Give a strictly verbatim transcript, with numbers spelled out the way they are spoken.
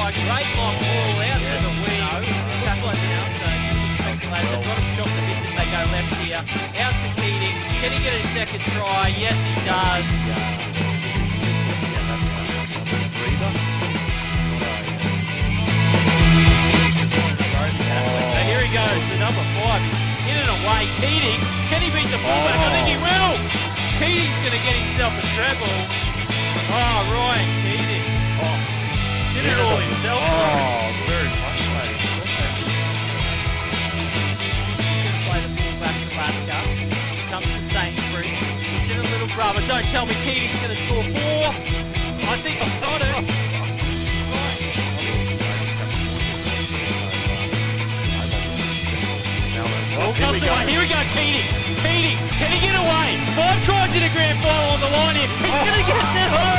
try. Great long ball out to the wing. Looks like now, so speculated. They've got him shot the distance. They go left here. Out to Keating. Can he get a second try? Yes, he does. So here he goes, the number five. In and away. Keating. Can he beat the fullback? I think he will. Keating's going to get himself a treble. Oh, Ryan Keating. Oh, did it all himself. Oh, very frustrating. Play the fullback to Lasker. Comes to Sainsbury. Puts in a little rubber. Don't tell me Keating's going to score four. I think he's got it. Well, here, we go. here we go, Keating. Keating, can he get away? Five tries in a grand final on the line here. He's oh. going to get that home.